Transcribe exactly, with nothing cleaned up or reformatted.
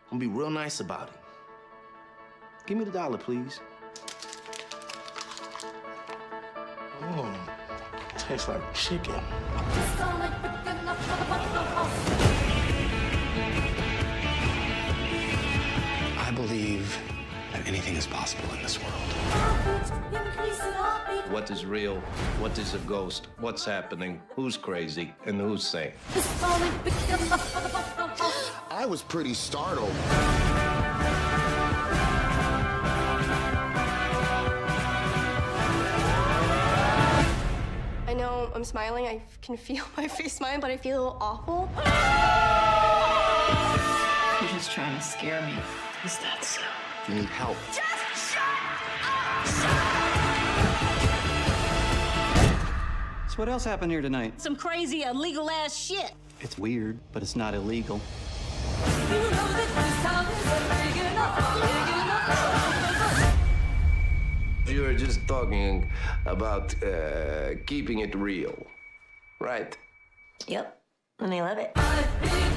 I'm gonna be real nice about it. Give me the dollar, please. Mmm, tastes like chicken. I believe that anything is possible in this world. What is real? What is a ghost? What's happening? Who's crazy? And who's sane? I was pretty startled. I know I'm smiling. I can feel my face smiling, but I feel a little awful. You're just trying to scare me. Is that so? You need help. Just shut up! So what else happened here tonight? Some crazy, illegal ass shit. It's weird, but it's not illegal. You know that this town isn't big enough, big enough. You were just talking about uh, keeping it real, right? Yep, and I love it.